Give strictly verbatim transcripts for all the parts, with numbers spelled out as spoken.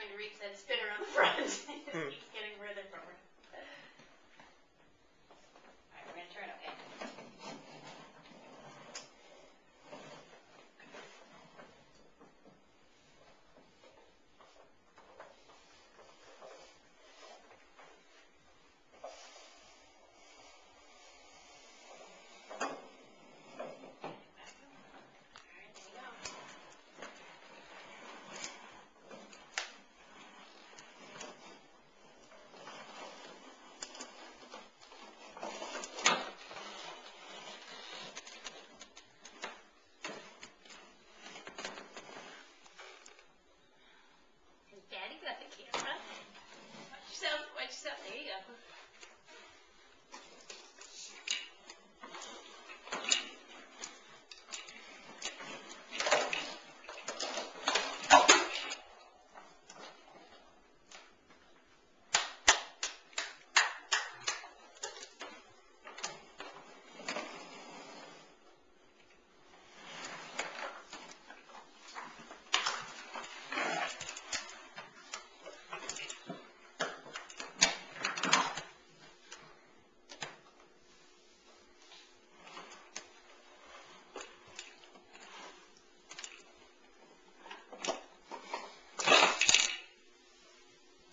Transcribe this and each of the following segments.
trying to reach that spinner on the front. It just keeps getting further from her. Alright, we're going to turn, okay? Daddy got the camera. Watch yourself, watch yourself. There you go.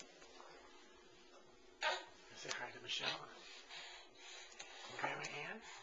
Say hi to Michelle. Grab my hand.